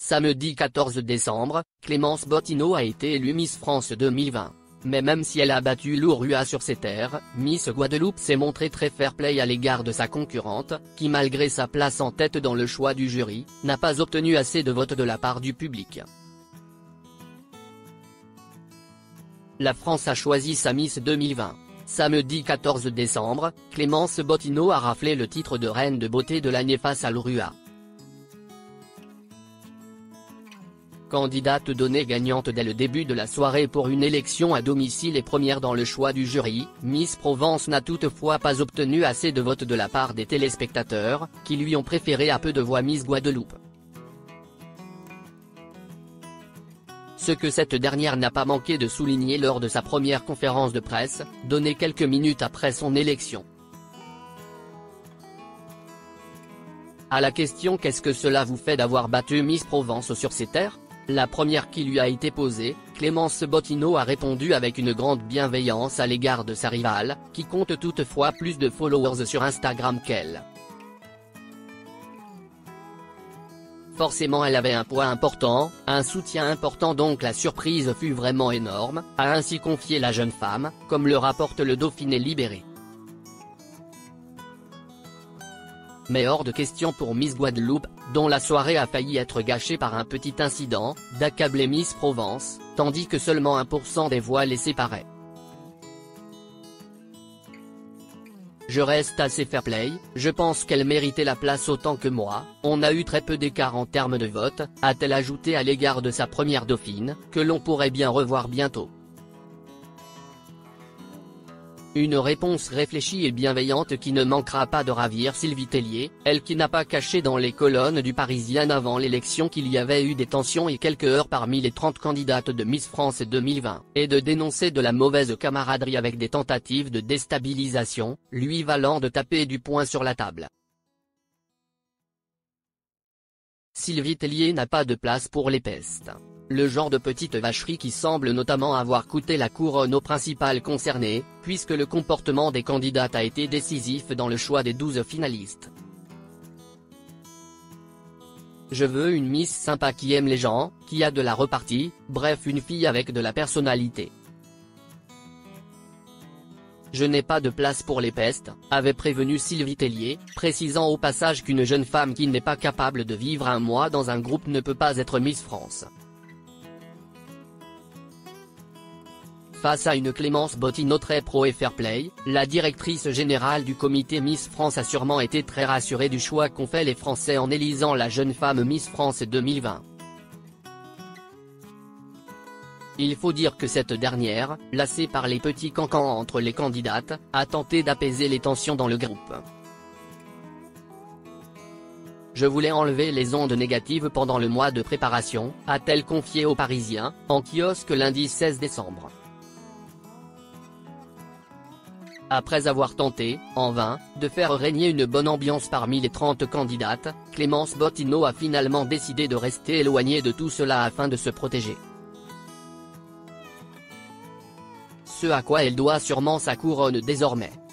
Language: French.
Samedi 14 décembre, Clémence Bottineau a été élue Miss France 2020. Mais même si elle a battu Lou Rua sur ses terres, Miss Guadeloupe s'est montrée très fair-play à l'égard de sa concurrente, qui malgré sa place en tête dans le choix du jury, n'a pas obtenu assez de votes de la part du public. La France a choisi sa Miss 2020. Samedi 14 décembre, Clémence Bottineau a raflé le titre de reine de beauté de l'année face à Lou Rua. Candidate donnée gagnante dès le début de la soirée pour une élection à domicile et première dans le choix du jury, Miss Provence n'a toutefois pas obtenu assez de votes de la part des téléspectateurs, qui lui ont préféré à peu de voix Miss Guadeloupe. Ce que cette dernière n'a pas manqué de souligner lors de sa première conférence de presse, donnée quelques minutes après son élection. À la question « Qu'est-ce que cela vous fait d'avoir battu Miss Provence sur ses terres ?», la première qui lui a été posée, Clémence Bottineau a répondu avec une grande bienveillance à l'égard de sa rivale, qui compte toutefois plus de followers sur Instagram qu'elle. Forcément elle avait un poids important, un soutien important, donc la surprise fut vraiment énorme, a ainsi confié la jeune femme, comme le rapporte le Dauphiné Libéré. Mais hors de question pour Miss Guadeloupe, dont la soirée a failli être gâchée par un petit incident, d'accabler Miss Provence, tandis que seulement 1% des voix les séparaient. Je reste assez fair-play, je pense qu'elle méritait la place autant que moi, on a eu très peu d'écart en termes de vote, a-t-elle ajouté à l'égard de sa première dauphine, que l'on pourrait bien revoir bientôt. Une réponse réfléchie et bienveillante qui ne manquera pas de ravir Sylvie Tellier, elle qui n'a pas caché dans les colonnes du Parisien avant l'élection qu'il y avait eu des tensions et quelques heurts parmi les 30 candidates de Miss France 2020, et de dénoncer de la mauvaise camaraderie avec des tentatives de déstabilisation, lui valant de taper du poing sur la table. Sylvie Tellier n'a pas de place pour les pestes. Le genre de petite vacherie qui semble notamment avoir coûté la couronne aux principales concernées, puisque le comportement des candidates a été décisif dans le choix des 12 finalistes. Je veux une Miss sympa qui aime les gens, qui a de la repartie, bref une fille avec de la personnalité. Je n'ai pas de place pour les pestes, avait prévenu Sylvie Tellier, précisant au passage qu'une jeune femme qui n'est pas capable de vivre un mois dans un groupe ne peut pas être Miss France. Face à une Clémence Bottineau très pro et fair-play, la directrice générale du comité Miss France a sûrement été très rassurée du choix qu'ont fait les Français en élisant la jeune femme Miss France 2020. Il faut dire que cette dernière, lassée par les petits cancans entre les candidates, a tenté d'apaiser les tensions dans le groupe. Je voulais enlever les ondes négatives pendant le mois de préparation, a-t-elle confié aux Parisiens, en kiosque lundi 16 décembre. Après avoir tenté, en vain, de faire régner une bonne ambiance parmi les 30 candidates, Clémence Bottineau a finalement décidé de rester éloignée de tout cela afin de se protéger. Ce à quoi elle doit sûrement sa couronne désormais.